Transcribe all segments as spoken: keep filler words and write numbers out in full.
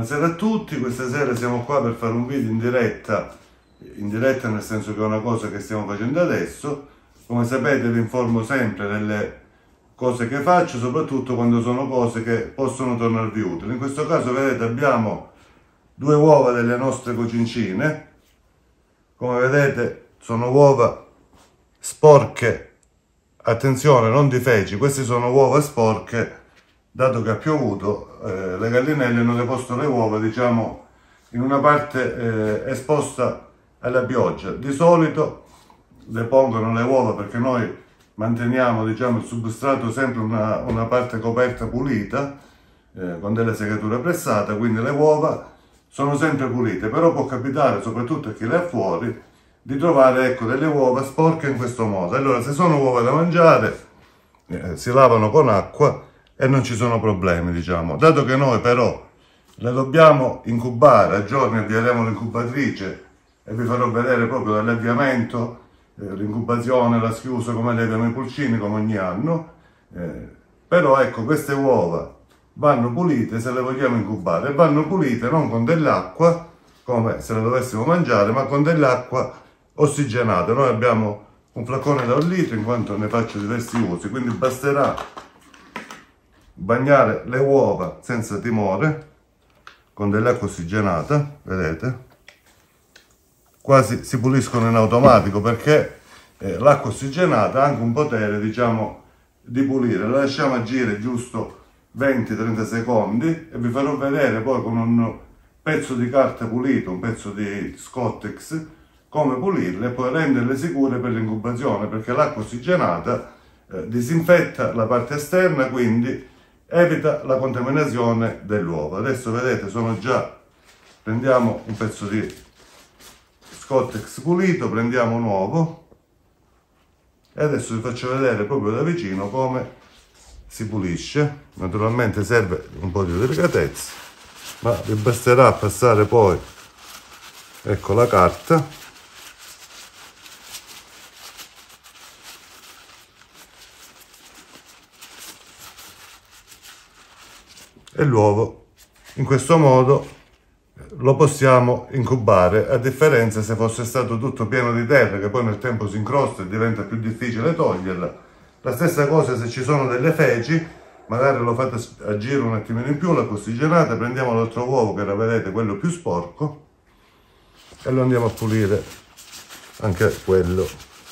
Buonasera a tutti, questa sera siamo qua per fare un video in diretta, in diretta nel senso che è una cosa che stiamo facendo adesso. Come sapete vi informo sempre delle cose che faccio, soprattutto quando sono cose che possono tornarvi utili. In questo caso vedete abbiamo due uova delle nostre cocincine, come vedete sono uova sporche, attenzione non di feci, queste sono uova sporche. Dato che ha piovuto, eh, le gallinelle hanno deposto le uova, diciamo, in una parte eh, esposta alla pioggia. Di solito depongono le uova perché noi manteniamo, diciamo, il substrato sempre una, una parte coperta pulita, eh, con delle segature pressate, quindi le uova sono sempre pulite. Però può capitare, soprattutto a chi le ha fuori, di trovare, ecco, delle uova sporche in questo modo. Allora, se sono uova da mangiare, eh, si lavano con acqua e non ci sono problemi, diciamo. Dato che noi però le dobbiamo incubare, a giorni avvieremo l'incubatrice e vi farò vedere proprio dall'avviamento, eh, l'incubazione, la schiusa, come le abbiamo i pulcini, come ogni anno. Eh, però ecco, queste uova vanno pulite se le vogliamo incubare, e vanno pulite non con dell'acqua, come se le dovessimo mangiare, ma con dell'acqua ossigenata. Noi abbiamo un flacone da un litro, in quanto ne faccio diversi usi, quindi basterà bagnare le uova senza timore con dell'acqua ossigenata. Vedete, quasi si puliscono in automatico, perché eh, l'acqua ossigenata ha anche un potere, diciamo, di pulire. La lasciamo agire giusto venti trenta secondi e vi farò vedere poi con un pezzo di carta pulito, un pezzo di Scottex, come pulirle e poi renderle sicure per l'incubazione, perché l'acqua ossigenata eh, disinfetta la parte esterna, quindi evita la contaminazione dell'uovo. Adesso vedete, sono già, prendiamo un pezzo di Scottex pulito, prendiamo un uovo e adesso vi faccio vedere proprio da vicino come si pulisce. Naturalmente serve un po' di delicatezza, ma vi basterà passare poi, ecco, la carta e l'uovo. In questo modo lo possiamo incubare, a differenza se fosse stato tutto pieno di terra, che poi nel tempo si incrosta e diventa più difficile toglierla. La stessa cosa se ci sono delle feci, magari lo fate agire un attimino in più, la ossigenate, prendiamo l'altro uovo che era, vedete, quello più sporco, e lo andiamo a pulire anche quello.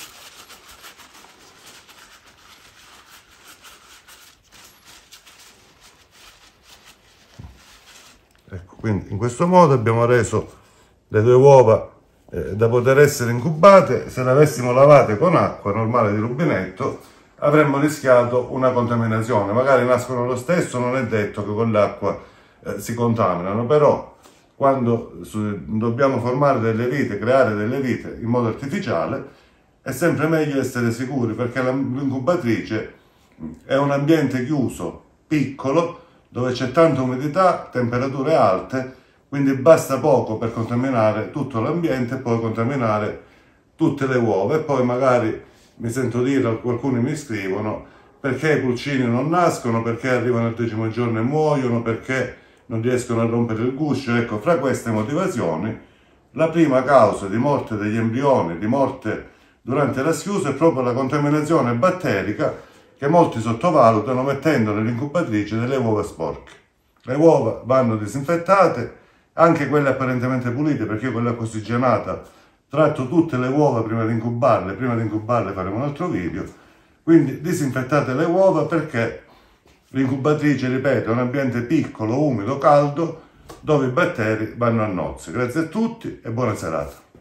Ecco, quindi in questo modo abbiamo reso le due uova eh, da poter essere incubate. Se le avessimo lavate con acqua normale di rubinetto avremmo rischiato una contaminazione. Magari nascono lo stesso, non è detto che con l'acqua eh, si contaminano, però quando su, dobbiamo formare delle vite, creare delle vite in modo artificiale, è sempre meglio essere sicuri, perché l'incubatrice è un ambiente chiuso, piccolo, dove c'è tanta umidità, temperature alte, quindi basta poco per contaminare tutto l'ambiente e poi contaminare tutte le uova. E poi magari mi sento dire, alcuni mi scrivono, perché i pulcini non nascono, perché arrivano al decimo giorno e muoiono, perché non riescono a rompere il guscio. Ecco, fra queste motivazioni, la prima causa di morte degli embrioni, di morte durante la schiusa, è proprio la contaminazione batterica, che molti sottovalutano mettendo nell'incubatrice delle uova sporche. Le uova vanno disinfettate, anche quelle apparentemente pulite, perché io con l'acqua ossigenata tratto tutte le uova prima di incubarle. Prima di incubarle faremo un altro video. Quindi disinfettate le uova, perché l'incubatrice, ripeto, è un ambiente piccolo, umido, caldo, dove i batteri vanno a nozze. Grazie a tutti e buona serata.